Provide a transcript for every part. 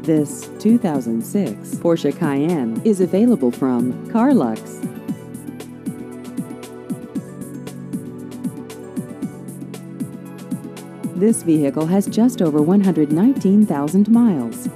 This 2006 Porsche Cayenne is available from CarLux. This vehicle has just over 119,000 miles.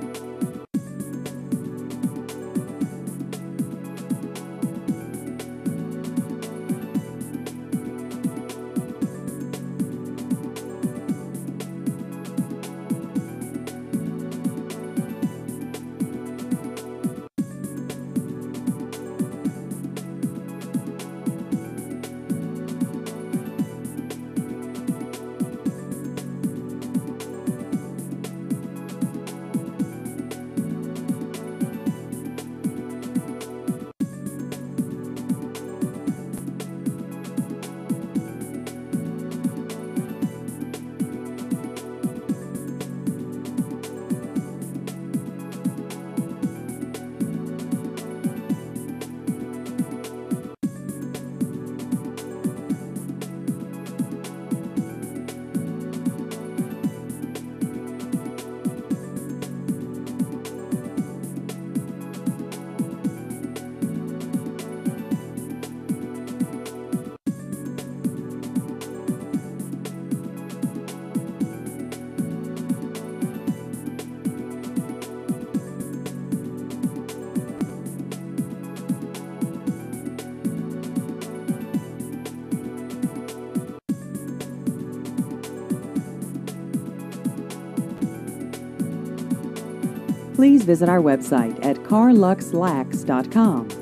Please visit our website at carluxlax.com.